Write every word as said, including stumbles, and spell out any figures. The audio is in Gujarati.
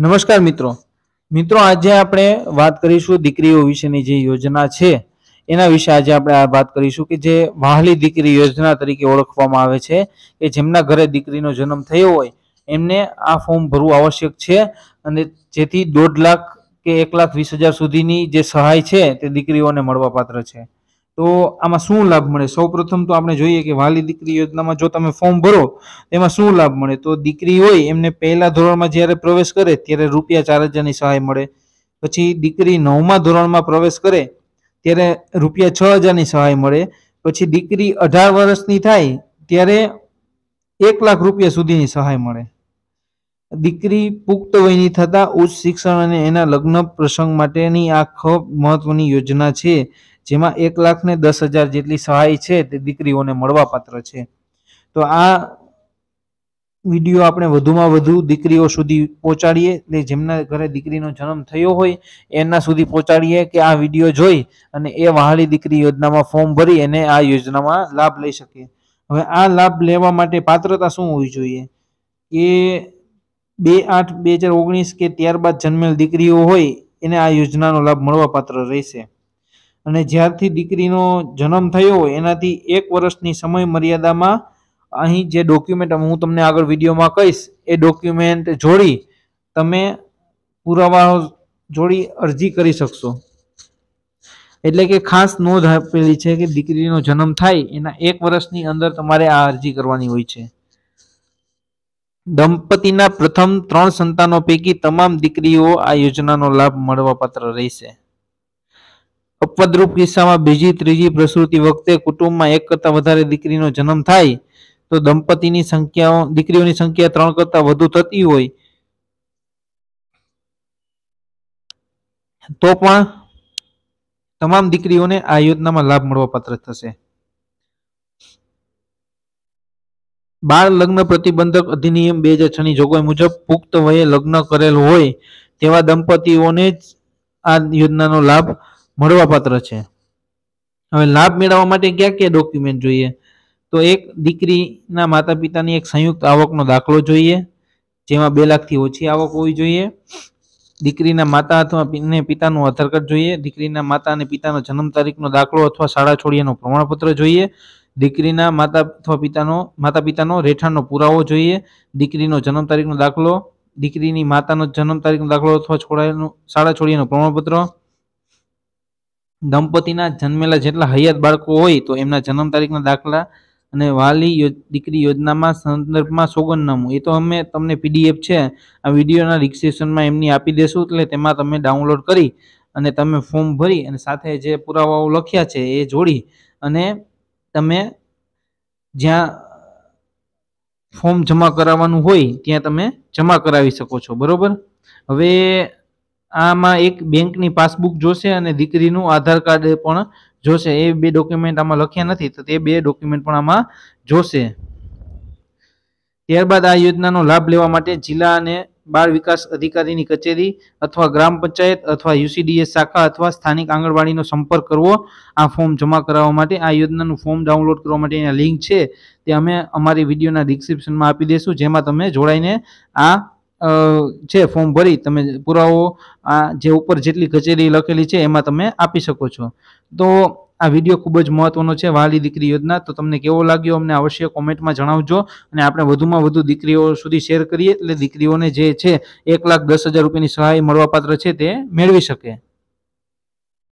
નમસ્કાર મિત્રો મિત્રો આજે આપણે વાત કરીશું દીકરીઓ વિશેની જે યોજના છે એના વિશે આજે આપણે આ વાત કરીશું કે જે વહાલી દીકરી યોજના તરીકે ઓળખવામાં આવે છે કે જેમના ઘરે દીકરીનો જન્મ થયો હોય એમને આ ફોર્મ ભરવું આવશ્યક છે અને જેથી દોઢ લાખ કે એક લાખ વીસ હજાર સુધીની જે સહાય છે તે દીકરીઓને મળવાપાત્ર છે। તો આમાં શું લાભ મળે? સૌપ્રથમ તો આપણે જોઈએ કે વહાલી દીકરી યોજનામાં જો તમે ફોર્મ ભરો એમાં શું લાભ મળે, તો દીકરી હોય એમને પહેલા ધોરણમાં જ્યારે પ્રવેશ કરે ત્યારે રૂપિયા ચાર હજારની સહાય મળે। પછી દીકરી નવમા ધોરણમાં પ્રવેશ કરે ત્યારે રૂપિયા છ હજારની સહાય મળે। પછી દીકરી અઢાર વર્ષની થાય ત્યારે એક લાખ રૂપિયા સુધીની સહાય મળે। દીકરી પુખ્ત વયની થતા ઉચ્ચ શિક્ષણ અને એના લગ્ન પ્રસંગ માટેની આ ખૂબ મહત્વની યોજના છે, જેમાં એક લાખ ને દસ હજાર જેટલી સહાય છે તે દીકરીઓને મળવાપાત્ર છે। તો આ વિડીયો આપણે વધુમાં વધુ દીકરીઓ સુધી પહોંચાડીએ, એટલે જેમના ઘરે દીકરીનો જન્મ થયો હોય એના સુધી પહોંચાડીએ કે આ વિડીયો જોઈ અને એ વહાલી દીકરી યોજનામાં ફોર્મ ભરી અને આ યોજનામાં લાભ લઈ શકે। હવે આ લાભ લેવા માટે પાત્રતા શું હોવી જોઈએ કે બે આઠ બે હજાર ઓગણીસ કે ત્યારબાદ જન્મેલ દીકરીઓ હોય એને આ યોજનાનો લાભ મળવાપાત્ર રહેશે। અને જ્યારથી દીકરીનો જન્મ થયો હોય એનાથી એક વર્ષની સમય મર્યાદામાં અહીં જે ડોક્યુમેન્ટ હું તમને આગળ વિડીયોમાં કહીશ એ ડોક્યુમેન્ટ જોડી તમે પુરાવા જોડી અરજી કરી શકશો। એટલે કે ખાસ નોંધ આપેલી છે કે દીકરીનો જન્મ થાય એના એક વર્ષની અંદર તમારે આ અરજી કરવાની હોય છે। દંપતીના પ્રથમ ત્રણ સંતાનો પૈકી તમામ દીકરીઓ આ યોજનાનો લાભ મળવાપાત્ર રહેશે। અપવાદરૂપ કિસ્સામાં બીજી ત્રીજી પ્રસૂતિ વખતે કુટુંબમાં એક કરતાં વધારે દીકરીનો જન્મ થાય તો દંપતીની સંખ્યાઓ દીકરીઓની સંખ્યા ત્રણ કરતાં વધુ થતી હોય તો પણ તમામ દીકરીઓને આ યોજનામાં લાભ મળવાપાત્ર થશે। બાળ લગ્ન પ્રતિબંધક અધિનિયમ બે હજાર છ ની જોગવાઈ મુજબ પુખ્ત વયે લગ્ન કરેલ હોય તેવા દંપતીઓને જ આ યોજનાનો લાભ મળવાપાત્ર છે। હવે લાભ મેળવવા માટે ક્યાં ક્યાં ડોક્યુમેન્ટ જોઈએ, તો એક દીકરીના માતા પિતાની એક સંયુક્ત આવકનો દાખલો જોઈએ, જેમાં બે લાખથી ઓછી આવક હોવી જોઈએ। દીકરીના માતા અથવા પિતાનું આધાર કાર્ડ જોઈએ। દીકરીના માતા અને પિતાનો જન્મ તારીખનો દાખલો અથવા શાળા છોડ્યાનું પ્રમાણપત્ર જોઈએ। દીકરીના માતા અથવા પિતાનો માતા પિતાનો રહેઠાણનો પુરાવો જોઈએ। દીકરીનો જન્મ તારીખનો દાખલો, દીકરીની માતાનો જન્મ તારીખનો દાખલો અથવા છોડાયેલું શાળા છોડ્યાનું પ્રમાણપત્ર, દંપતીના જન્મેલા જેટલા હયાત બાળકો હોય તો એમના જન્મ તારીખના દાખલા અને વહાલી દીકરી યોજનામાં સંદર્ભમાં સોગંદનામું, એ તો અમે તમને પીડીએફ છે આ વિડીયોના ડિસ્ક્રિપ્શનમાં એમની આપી દેશું, એટલે તેમાં તમે ડાઉનલોડ કરી અને તમે ફોર્મ ભરી અને સાથે જે પુરાવાઓ લખ્યા છે એ જોડી અને તમે જ્યાં ફોર્મ જમા કરાવવાનું હોય ત્યાં તમે જમા કરાવી શકો છો, બરોબર। હવે આમાં એક બેંકની પાસબુક જોશે અને દીકરીનું આધાર કાર્ડ પણ જોશે। એ બે ડોક્યુમેન્ટ આમાં લખ્યા નથી તો તે બે ડોક્યુમેન્ટ પણ આમાં જોશે। ત્યારબાદ આ યોજનાનો લાભ લેવા માટે જિલ્લા અને બાળ વિકાસ અધિકારીની કચેરી અથવા ગ્રામ પંચાયત અથવા યુસીડીએસ શાખા અથવા સ્થાનિક આંગણવાડીનો સંપર્ક કરવો આ ફોર્મ જમા કરાવવા માટે। આ યોજનાનું ફોર્મ ડાઉનલોડ કરવા માટેની લિંક છે તે અમે અમારી વિડીયોના ડિસ્ક્રિપ્શનમાં આપી દઈશું, જેમાં તમે જોડાઈને આ છે ફોર્મ ભરી તમે પુરાવો આ જે ઉપર જેટલી કચેરી લખેલી છે એમાં તમે આપી શકો છો। તો આ વિડીયો ખૂબ જ મહત્વનો છે વહાલી દીકરી યોજના। તો તમને કેવો લાગ્યો અમને અવશ્ય કોમેન્ટમાં જણાવજો અને આપણે વધુમાં વધુ દીકરીઓ સુધી શેર કરીએ એટલે દીકરીઓને જે છે એક લાખ દસ હજાર રૂપિયાની સહાય મળવાપાત્ર છે તે મેળવી શકે।